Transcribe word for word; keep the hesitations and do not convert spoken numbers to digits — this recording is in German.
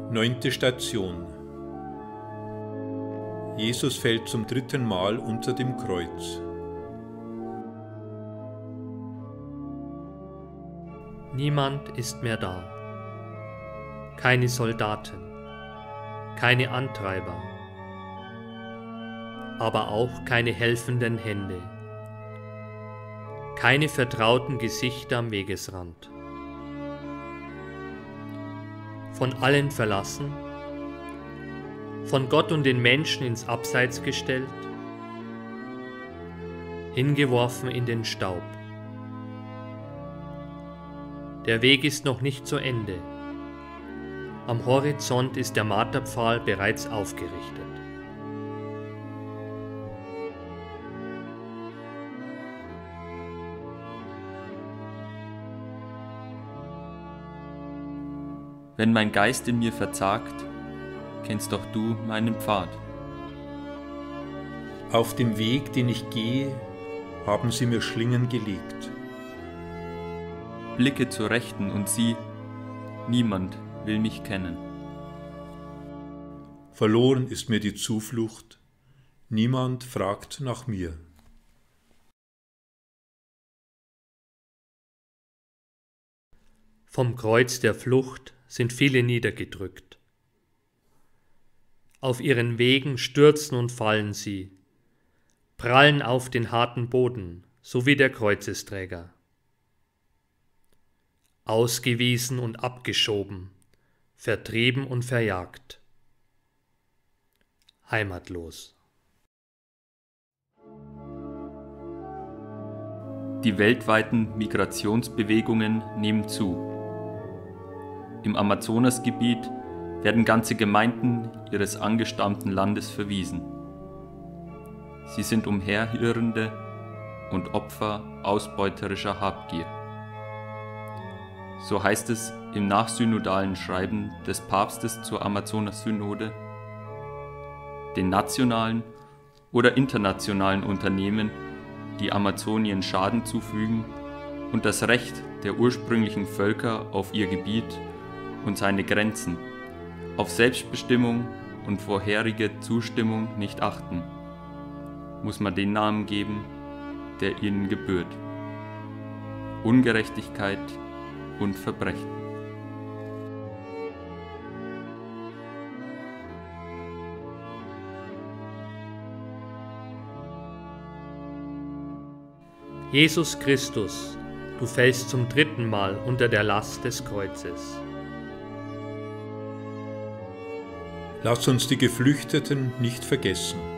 Neunte Station. Jesus fällt zum dritten Mal unter dem Kreuz. Niemand ist mehr da. Keine Soldaten, keine Antreiber, aber auch keine helfenden Hände, keine vertrauten Gesichter am Wegesrand. Von allen verlassen, von Gott und den Menschen ins Abseits gestellt, hingeworfen in den Staub. Der Weg ist noch nicht zu Ende. Am Horizont ist der Marterpfahl bereits aufgerichtet. Wenn mein Geist in mir verzagt, kennst doch du meinen Pfad. Auf dem Weg, den ich gehe, haben sie mir Schlingen gelegt. Blicke zur Rechten und sieh, niemand will mich kennen. Verloren ist mir die Zuflucht, niemand fragt nach mir. Vom Kreuz der Flucht sind viele niedergedrückt. Auf ihren Wegen stürzen und fallen sie, prallen auf den harten Boden, so wie der Kreuzesträger. Ausgewiesen und abgeschoben, vertrieben und verjagt. Heimatlos. Die weltweiten Migrationsbewegungen nehmen zu. Im Amazonasgebiet werden ganze Gemeinden ihres angestammten Landes verwiesen. Sie sind Umherirrende und Opfer ausbeuterischer Habgier. So heißt es im nachsynodalen Schreiben des Papstes zur Amazonas-Synode: Den nationalen oder internationalen Unternehmen, die Amazonien Schaden zufügen, und das Recht der ursprünglichen Völker auf ihr Gebiet und seine Grenzen, auf Selbstbestimmung und vorherige Zustimmung nicht achten, muss man den Namen geben, der ihnen gebührt: Ungerechtigkeit und Verbrechen. Jesus Christus, du fällst zum dritten Mal unter der Last des Kreuzes. Lass uns die Geflüchteten nicht vergessen.